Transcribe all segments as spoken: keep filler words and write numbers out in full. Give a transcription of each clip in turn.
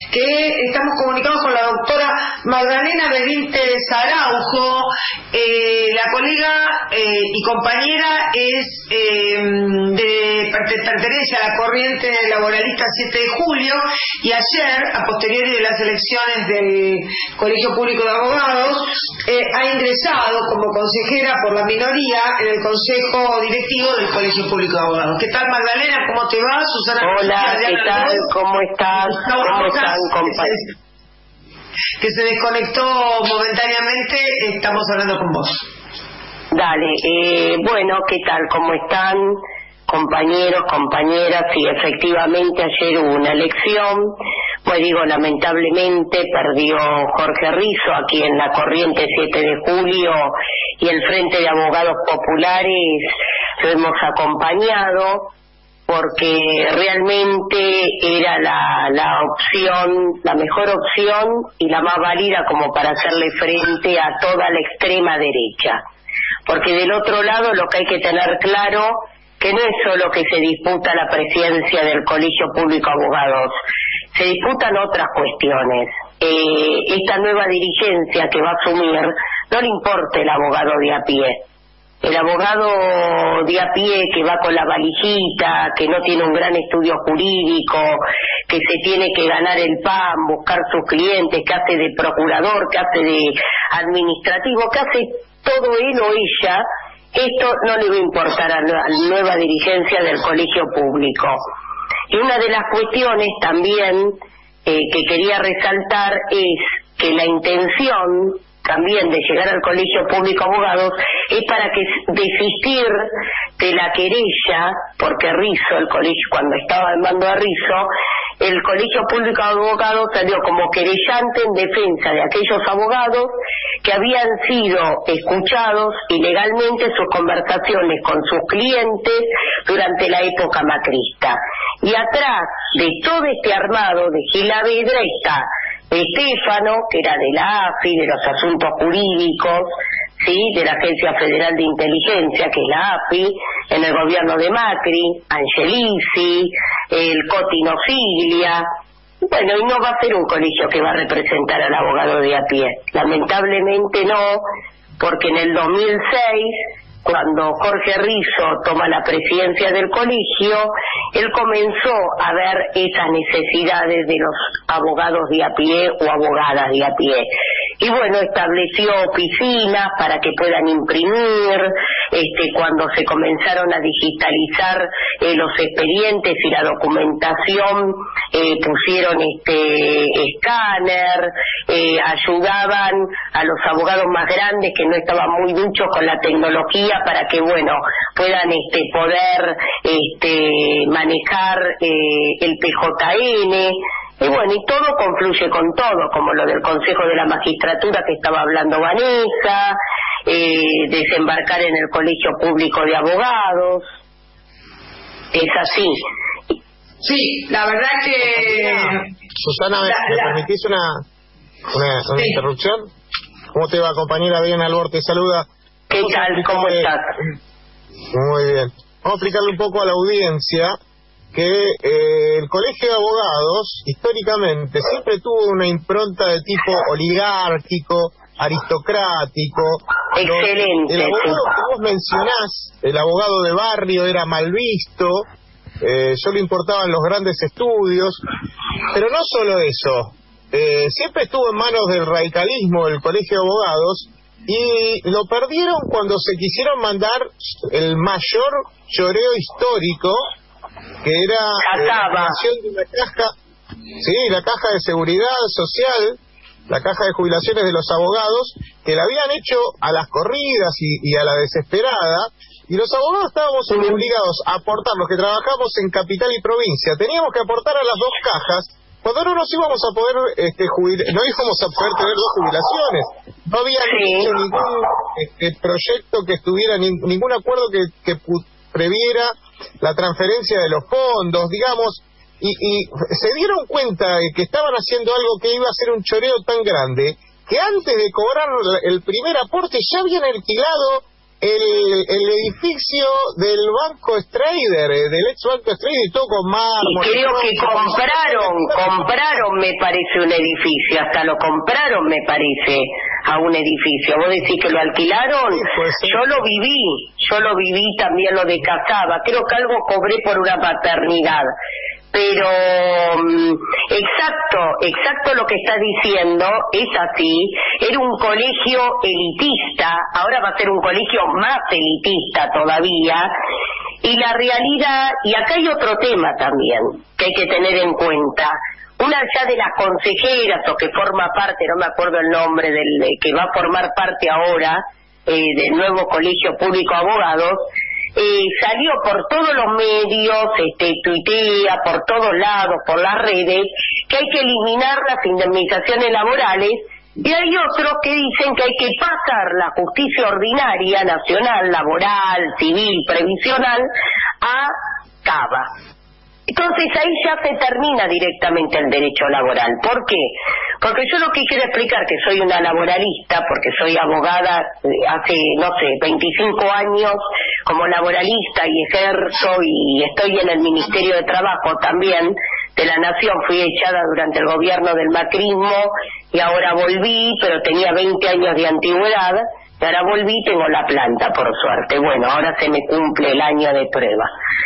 que estamos comunicados con la doctora Magdalena Benítez Araujo. Eh, la colega eh, y compañera es eh, de pertenece a la corriente laboralista siete de julio, y ayer, a posteriori de las elecciones del Colegio Público de Abogados, eh, ha ingresado como consejera por la minoría en el Consejo Directivo del Colegio Público de Abogados. ¿Qué tal, Magdalena? ¿Cómo te va? Susana. Hola, ¿qué tal? ¿Cómo estás? ¿Cómo están, compañeros? Que se desconectó momentáneamente, estamos hablando con vos. Dale, eh, bueno, ¿qué tal? ¿Cómo están, compañeros, compañeras? Sí, efectivamente ayer hubo una elección, pues digo, lamentablemente perdió Jorge Rizo aquí en la corriente siete de julio, y el Frente de Abogados Populares lo hemos acompañado porque realmente era la, la opción, la mejor opción y la más válida como para hacerle frente a toda la extrema derecha. Porque del otro lado lo que hay que tener claro que no es solo que se disputa la presidencia del Colegio Público de Abogados, se disputan otras cuestiones. Eh, esta nueva dirigencia que va a asumir no le importa el abogado de a pie. El abogado de a pie que va con la valijita, que no tiene un gran estudio jurídico, que se tiene que ganar el pan, buscar sus clientes, que hace de procurador, que hace de administrativo, que hace todo él o ella, esto no le va a importar a la nueva dirigencia del colegio público. Y una de las cuestiones también eh, que quería resaltar es que la intención también de llegar al Colegio Público de Abogados es para que desistir de la querella, porque Rizo, el colegio, cuando estaba al mando de Rizo, el Colegio Público de Abogados salió como querellante en defensa de aquellos abogados que habían sido escuchados ilegalmente sus conversaciones con sus clientes durante la época macrista. Y atrás de todo este armado de Gilavedra está Estefano, que era de la A F I, de los asuntos jurídicos, sí, de la Agencia Federal de Inteligencia, que es la A F I, en el gobierno de Macri, Angelici, el Cotino Siglia. Bueno, y no va a ser un colegio que va a representar al abogado de a pie. Lamentablemente no, porque en el dos mil seis, cuando Jorge Rizo toma la presidencia del colegio, él comenzó a ver esas necesidades de los abogados de a pie o abogadas de a pie. Y bueno, estableció oficinas para que puedan imprimir, este, cuando se comenzaron a digitalizar eh, los expedientes y la documentación, eh, pusieron este escáner, eh, ayudaban a los abogados más grandes que no estaban muy duchos con la tecnología para que, bueno, puedan este poder este manejar eh, el P J N. Y bueno, y todo confluye con todo, como lo del Consejo de la Magistratura que estaba hablando Vanessa, eh, desembarcar en el Colegio Público de Abogados. Es así. Sí, la verdad que... Susana, ¿me, la, ¿me la... permitís una, una, una sí. interrupción? ¿Cómo te va, compañera? Bien, Albor te saluda. ¿Qué tal? ¿Cómo estás? Muy bien. Vamos a explicarle un poco a la audiencia que eh, el Colegio de Abogados históricamente siempre tuvo una impronta de tipo oligárquico, aristocrático. Excelente. El abogado que vos mencionás, el abogado de barrio, era mal visto, eh, solo importaban los grandes estudios, pero no solo eso, eh, siempre estuvo en manos del radicalismo el Colegio de Abogados, y lo perdieron cuando se quisieron mandar el mayor choreo histórico, que era eh, la creación de una caja, sí, la caja de seguridad social, la caja de jubilaciones de los abogados, que la habían hecho a las corridas y, y a la desesperada, y los abogados estábamos obligados a aportar, los que trabajamos en capital y provincia, teníamos que aportar a las dos cajas, cuando no nos íbamos a poder este, jubilar, no íbamos a poder tener dos jubilaciones, no había hecho ningún este, proyecto que estuviera, ni, ningún acuerdo que, que previera la transferencia de los fondos, digamos, y, y se dieron cuenta de que estaban haciendo algo que iba a ser un choreo tan grande, que antes de cobrar el primer aporte ya habían alquilado el, el edificio del Banco Strader, del ex Banco Strader, y todo con mármol. Y creo que compraron, compraron me parece un edificio, hasta lo compraron me parece a un edificio. ¿Vos decís que lo alquilaron? Sí, pues, sí. Yo lo viví, yo lo viví también lo de Casaba, creo que algo cobré por una paternidad. Pero um, exacto, exacto lo que está diciendo, es así. Era un colegio elitista, ahora va a ser un colegio más elitista todavía. Y la realidad, y acá hay otro tema también que hay que tener en cuenta. Una ya de las consejeras o que forma parte, no me acuerdo el nombre, del que va a formar parte ahora eh, del nuevo Colegio Público de Abogados, Eh, salió por todos los medios, este, tuitea por todos lados, por las redes, que hay que eliminar las indemnizaciones laborales, y hay otros que dicen que hay que pasar la justicia ordinaria, nacional, laboral, civil, previsional, a Cava. Entonces ahí ya se termina directamente el derecho laboral. ¿Por qué? Porque yo lo que quiero explicar, que soy una laboralista, porque soy abogada hace, no sé, veinticinco años como laboralista y ejerzo y estoy en el Ministerio de Trabajo también de la Nación. Fui echada durante el gobierno del macrismo y ahora volví, pero tenía veinte años de antigüedad. Y ahora volví y tengo la planta, por suerte. Bueno, ahora se me cumple el año de prueba.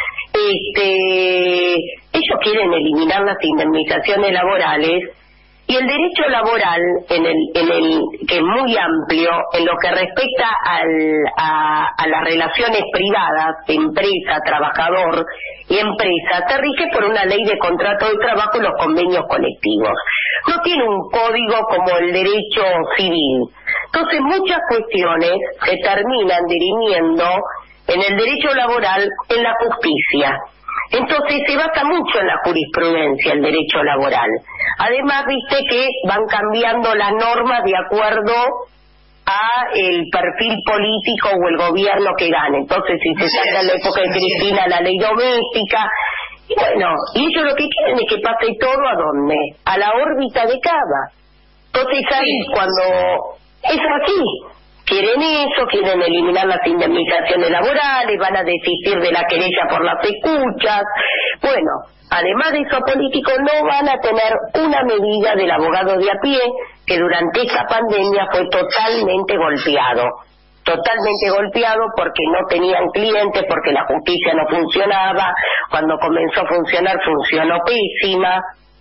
Este, ellos quieren eliminar las indemnizaciones laborales y el derecho laboral, en el, en el que es muy amplio, en lo que respecta al, a, a las relaciones privadas, empresa, trabajador y empresa, se rige por una ley de contrato de trabajo y los convenios colectivos. No tiene un código como el derecho civil. Entonces muchas cuestiones se terminan dirimiendo en el derecho laboral, en la justicia. Entonces se basa mucho en la jurisprudencia el derecho laboral. Además, viste que van cambiando las normas de acuerdo a el perfil político o el gobierno que gane. Entonces, si se saca en la época de Cristina la ley doméstica, y bueno, y ellos lo que quieren es que pase todo ¿a dónde? A la órbita de Cava. Entonces ahí cuando es así. Quieren eso, quieren eliminar las indemnizaciones laborales, van a desistir de la querella por las escuchas. Bueno, además de eso, políticos no van a tener una medida del abogado de a pie, que durante esta pandemia fue totalmente golpeado. Totalmente golpeado porque no tenían clientes, porque la justicia no funcionaba. Cuando comenzó a funcionar, funcionó pésima.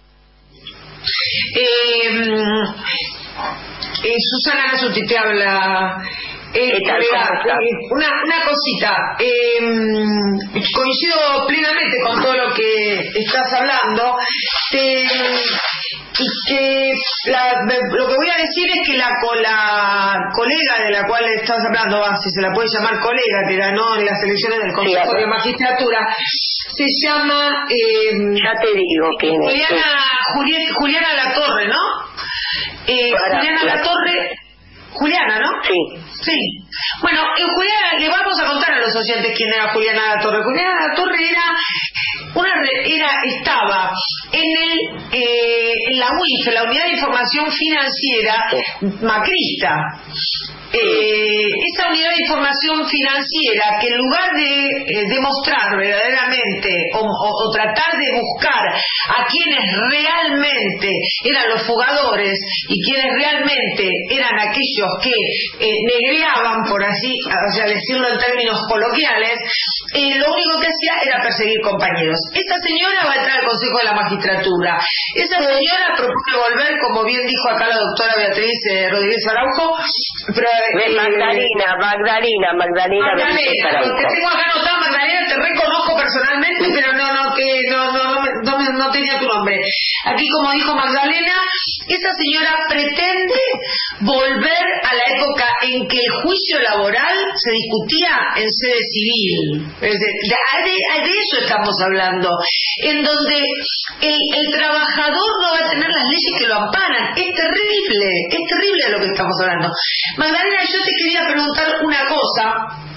Eh... Eh, Susana Nasuti te habla. Eh, colega, eh, una, una cosita, eh, coincido plenamente con todo lo que estás hablando, te, y que la, lo que voy a decir es que la, la colega de la cual estás hablando, ah, si se la puede llamar colega, que ganó en las elecciones del Consejo de Magistratura, se llama eh, ya te digo que Juliana, Juliana, Juliana Latorre, ¿no? Eh, Para, Juliana la... Latorre, Juliana, ¿no? Sí. Sí. Bueno, eh, Juliana, le vamos a contar a los oyentes quién era Juliana Latorre. Juliana Latorre era una era estaba en el eh, en la U I F, la Unidad de Información Financiera macrista. Eh, esa unidad de información financiera que en lugar de eh, demostrar verdaderamente o, o, o tratar de buscar a quienes realmente eran los fugadores y quienes realmente eran aquellos que eh, negreaban, por así o sea, decirlo en términos coloquiales, eh, lo único que hacía era perseguir compañeros. Esa señora va a entrar al Consejo de la Magistratura. Esa señora propone volver, como bien dijo acá la doctora Beatriz eh, Rodríguez Araujo, pero Magdalena, Magdalena, Magdalena, Magdalena, te tengo acá anotado, Magdalena, te reconozco personalmente, pero no, no, que no, no, no, no, no tenía tu nombre. Aquí, como dijo Magdalena, esa señora pretende volver a la época en que el juicio laboral se discutía en sede civil. Es de, de, de eso estamos hablando, en donde el, el trabajador no va a tener las leyes que lo amparan. Es terrible, es terrible de lo que estamos hablando. Magdalena, yo te quería preguntar una cosa,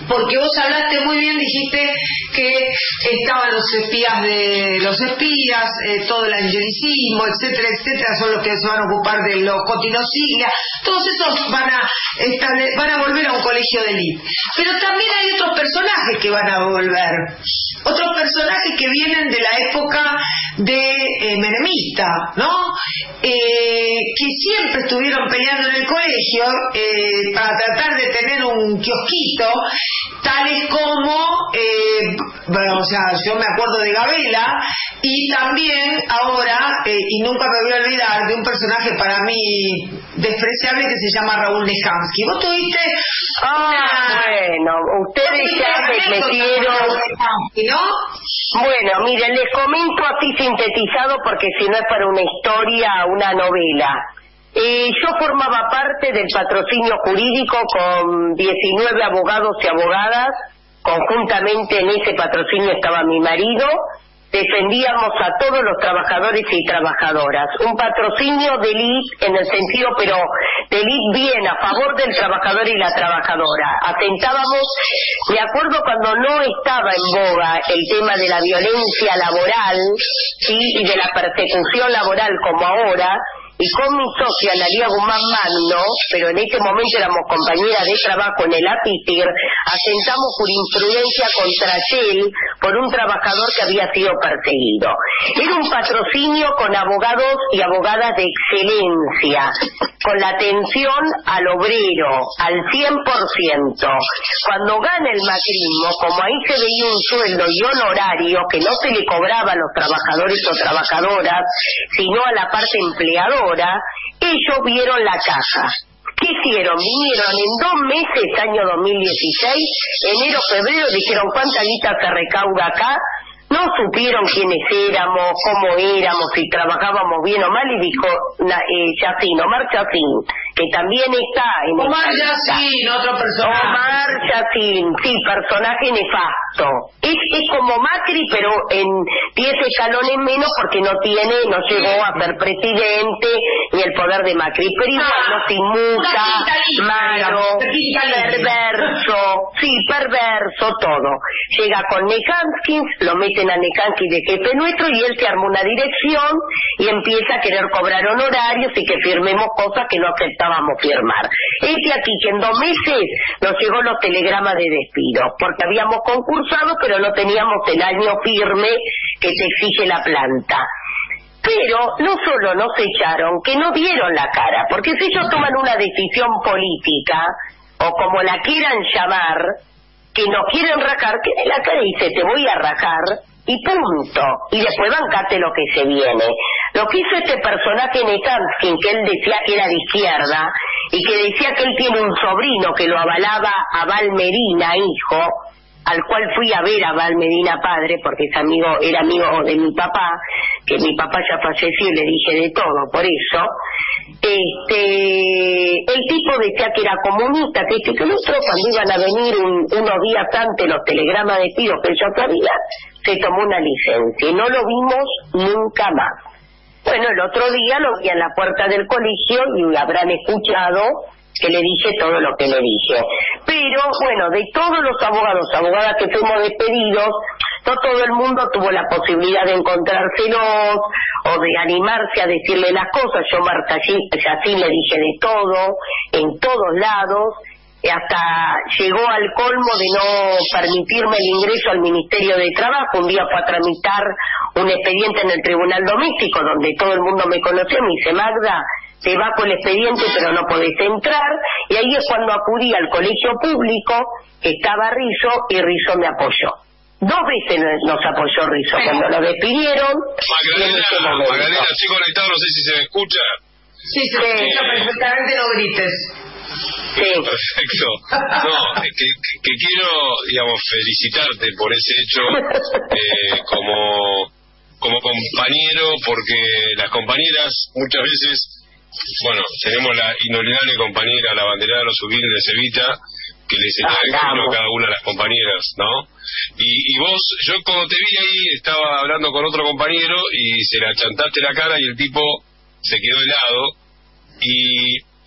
porque vos hablaste muy bien, dijiste que estaban los espías de los espías, eh, todo el angelicismo, etcétera, etcétera, son los que se van a ocupar de los cotinosiglia, todos esos van a estable, van a volver a un colegio de élite. Pero también hay otros personajes que van a volver, otros personajes que vienen de la época de eh, menemista, ¿no? Eh, que siempre estuvieron peleando en el colegio eh, para tratar de tener un kiosquito, tales como, eh, bueno, o sea, yo me acuerdo de Gabela, y también ahora, eh, y nunca me voy a olvidar de un personaje para mí despreciable que se llama Raúl Nejansky. ¿Vos tuviste? Ah, una... bueno, ustedes ya me metieron... ¿no? Bueno, miren, les comento así sintetizado porque si no es para una historia, una novela. Eh, yo formaba parte del patrocinio jurídico con diecinueve abogados y abogadas. Conjuntamente en ese patrocinio estaba mi marido. Defendíamos a todos los trabajadores y trabajadoras. Un patrocinio de élite en el sentido, pero de élite bien, a favor del trabajador y la trabajadora. Atentábamos, me acuerdo cuando no estaba en boga el tema de la violencia laboral, ¿sí? Y de la persecución laboral como ahora, y con mi socia Analía Guzmán Magno, pero en este momento éramos compañeras de trabajo en el APITIR, asentamos jurisprudencia contra Shell por un trabajador que había sido perseguido. Era un patrocinio con abogados y abogadas de excelencia, con la atención al obrero, al cien por ciento. Cuando gana el macrismo, como ahí se veía un sueldo y honorario que no se le cobraba a los trabajadores o trabajadoras, sino a la parte empleadora, ellos vieron la caja. ¿Qué hicieron? Vinieron en dos meses, año dos mil dieciséis, enero, febrero, dijeron cuánta guita se recauda acá. No supieron quiénes éramos, cómo éramos, si trabajábamos bien o mal, y dijo eh, Yacín, Omar Yacín, que también está en Omar Yacín, otro personaje. Omar Yacín, sí, personaje nefasto. Es, es como Macri, pero en diez escalones menos porque no tiene, no llegó a ser presidente ni el poder de Macri, pero igual no se inmuta, malo, perverso, sí, perverso, todo. Llega con Nejansky, lo meten a Nejansky de jefe nuestro y él se armó una dirección y empieza a querer cobrar honorarios y que firmemos cosas que no aceptábamos firmar. Es de aquí que en dos meses nos llegó los telegramas de despido, porque habíamos concursado pero no teníamos el año firme que te exige la planta. Pero no solo nos echaron, que no dieron la cara, porque si ellos toman una decisión política, o como la quieran llamar, que nos quieren rajar, que de la cara dice te voy a rajar, y punto, y después bancate lo que se viene. Lo que hizo este personaje Nejansky, que él decía que era de izquierda, y que decía que él tiene un sobrino que lo avalaba a Val Medina, hijo, al cual fui a ver a Val Medina padre, porque es amigo, era amigo de mi papá, que mi papá ya falleció y le dije de todo, por eso. Este, el tipo decía que era comunista, que este que el otro, cuando iban a venir un, unos días antes los telegramas de pido que yo sabía, se tomó una licencia y no lo vimos nunca más. Bueno, el otro día lo vi en la puerta del colegio y habrán escuchado que le dije todo lo que le dije. Pero, bueno, de todos los abogados, abogadas que fuimos despedidos, no todo el mundo tuvo la posibilidad de encontrárselos o de animarse a decirle las cosas. Yo, Marta Yacín, le dije de todo, en todos lados, hasta llegó al colmo de no permitirme el ingreso al Ministerio de Trabajo. Un día fue a tramitar un expediente en el Tribunal Doméstico, donde todo el mundo me conoció, me dice, Magda, te bajo el expediente pero no podés entrar, y ahí es cuando acudí al colegio público, que estaba Rizzo, y Rizzo me apoyó. Dos veces nos apoyó Rizzo, cuando lo despidieron. Magdalena, Magdalena, estoy conectado, no sé si se me escucha. Sí, se me escucha perfectamente, no grites. Sí. Perfecto. No, que, que, que quiero, digamos, felicitarte por ese hecho eh, como, como compañero, porque las compañeras muchas veces, bueno, tenemos la inolvidable compañera, la banderada de los humildes de Evita, que le enseñaba el camino a cada una de las compañeras, ¿no? Y, y vos, yo cuando te vi ahí, estaba hablando con otro compañero y se le achantaste la cara y el tipo se quedó helado. Y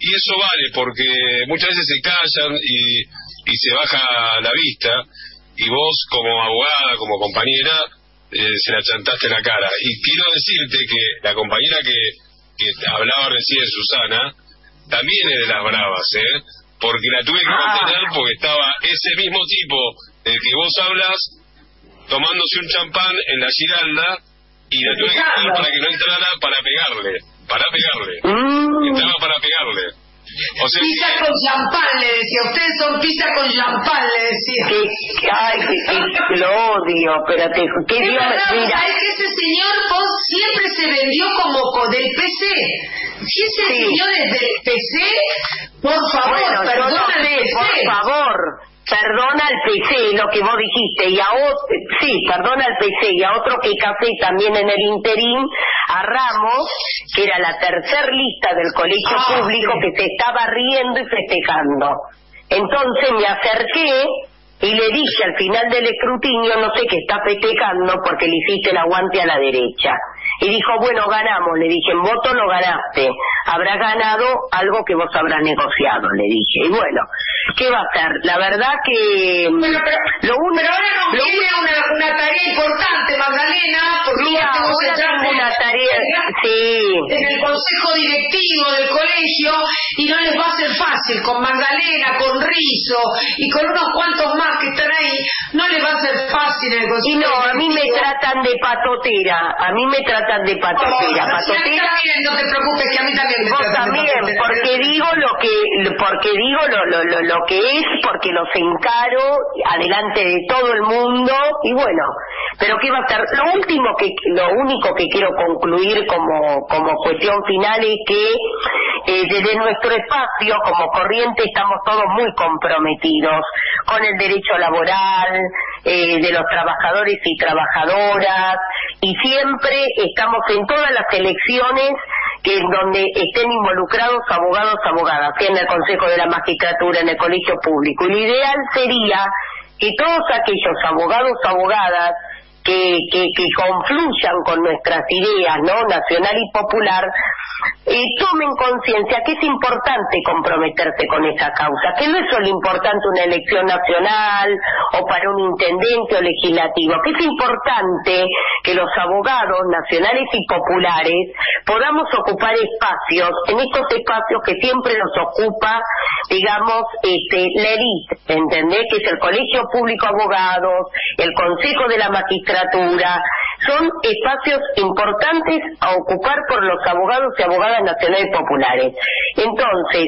y eso vale, porque muchas veces se callan y, y se baja la vista, y vos como abogada, como compañera, eh, se la chantaste en la cara. Y quiero decirte que la compañera que, que hablaba recién, Susana, también es de las bravas, ¿eh? Porque la tuve que contener porque estaba ese mismo tipo del que vos hablas tomándose un champán en la Giralda, y la tuve que contener para que no entrara, para pegarle, para pegarle. Entraba para pegarle. O sea, pizza que... con champán, le decía. Ustedes son pizza con champán, le decía. Que, ay, que, que lo odio, pero te, que es Dios verdad, me mira. ¿sabes que ese señor vos siempre se vendió como con del P C? Si ese Sí. señor es del P C, por favor, Bueno, perdona yo no el sé, P C. por favor, perdona al P C, lo que vos dijiste, y a otro, sí, perdona al P C, y a otro que café también en el interín, a Ramos, que era la tercer lista del colegio ah, público, sí. que se estaba riendo y festejando. Entonces me acerqué y le dije al final del escrutinio, no sé qué está festejando porque le hiciste el aguante a la derecha. Y dijo, bueno, ganamos. Le dije, en voto no ganaste. Habrás ganado algo que vos habrás negociado, le dije. Y bueno, ¿qué va a hacer? La verdad que... Bueno, pero, lo un, pero ahora nos lo viene una, una tarea importante, Magdalena, porque mira, ya tengo ahora tengo una tarea, sí. en el consejo directivo del colegio, y no les va a ser fácil, con Magdalena, con Rizo y con unos cuantos más que están ahí, no les va a ser fácil en el consejo Y no, a mí me directivo. tratan de patotera, a mí me tratan de patotera, Oh, sí, a mí patotera. también, no te preocupes, que a mí también me Vos tratan de también, patotera. porque digo lo que, porque digo lo, lo, lo, lo que es, porque los encaro adelante de todo el mundo, y bueno, pero qué va a ser. Lo último que, lo único que quiero concluir como, como cuestión final es que eh, desde nuestro espacio como Corriente estamos todos muy comprometidos con el derecho laboral eh, de los trabajadores y trabajadoras, y siempre estamos en todas las elecciones que en donde estén involucrados abogados, abogadas, sea en el Consejo de la Magistratura, en el Colegio Público. Y lo ideal sería que todos aquellos abogados, abogadas, que, que, que confluyan con nuestras ideas, ¿no?, nacional y popular, eh, tomen conciencia que es importante comprometerse con esa causa, que no es solo importante una elección nacional o para un intendente o legislativo, que es importante que los abogados nacionales y populares podamos ocupar espacios, en estos espacios que siempre nos ocupa, digamos, este, la élite, ¿entendés? Que es el Colegio Público Abogados, el Consejo de la Magistratura, son espacios importantes a ocupar por los abogados y abogadas nacionales populares. Entonces,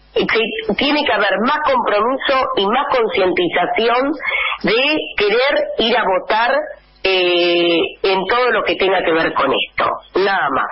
que tiene que haber más compromiso y más concientización de querer ir a votar eh, en todo lo que tenga que ver con esto, nada más.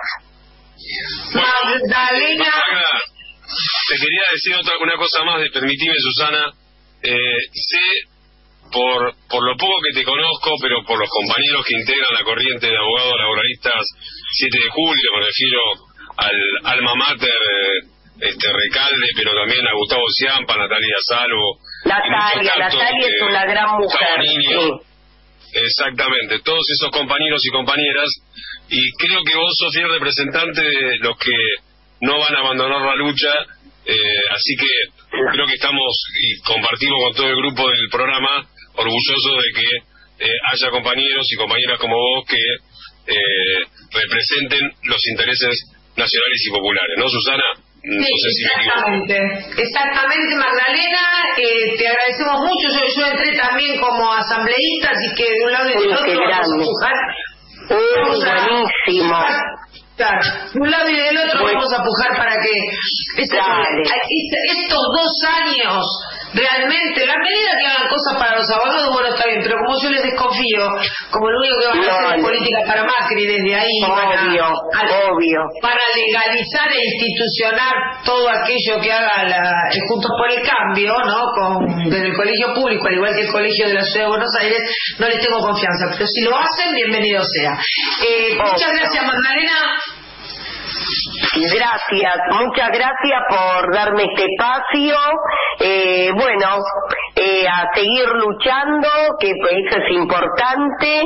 Magdalena, te quería decir otra una cosa más, de permitime, Susana. Eh, sé por por lo poco que te conozco, pero por los compañeros que integran la corriente de abogados laboralistas siete de julio, me refiero al alma mater eh, este Recalde, pero también a Gustavo Ciampa, Natalia Salvo. Natalia, Natalia es una gran mujer. Sí. Exactamente, todos esos compañeros y compañeras, y creo que vos sos fiel representante de los que no van a abandonar la lucha, eh, así que creo que estamos, y compartimos con todo el grupo del programa, orgullosos de que eh, haya compañeros y compañeras como vos que eh, representen los intereses nacionales y populares, ¿no, Susana? No sí, sé si exactamente, exactamente, Magdalena, eh, te agradecemos mucho. Yo, yo entré también como asambleísta, así que de un lado y del Uy, otro qué vamos a grande. pujar. Uy, Vamos a- buenísimo. Claro, de un lado y del otro Bueno. vamos a pujar para que este- Dale. este- estos dos años realmente, la medida que hagan cosas para los abogados, bueno, está bien, pero como yo les desconfío, como lo único que van a hacer Dale. es política para Macri, desde ahí van Obvio, a, a- obvio. para legalizar e institucionar todo aquello que haga la, eh, Juntos por el Cambio, ¿no? Con, desde el colegio público, al igual que el colegio de la Ciudad de Buenos Aires, no les tengo confianza, pero si lo hacen, bienvenido sea. Eh, muchas gracias, Magdalena. Gracias, muchas gracias por darme este espacio. Eh, bueno, eh, a seguir luchando, que eso es importante,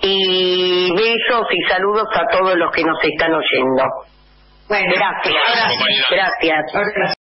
y besos y saludos a todos los que nos están oyendo. Bueno, Gracias, ahora sí. Compañera. gracias. Ahora sí.